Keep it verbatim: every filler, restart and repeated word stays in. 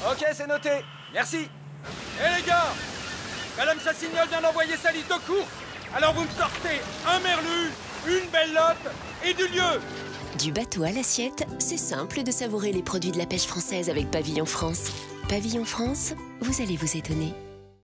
Ok, c'est noté. Merci. Hé les gars, Madame Chassignol vient d'envoyer sa liste de courses. Alors vous me sortez un merlu, une belle lotte et du lieu. Du bateau à l'assiette, c'est simple de savourer les produits de la pêche française avec Pavillon France. Pavillon France, vous allez vous étonner.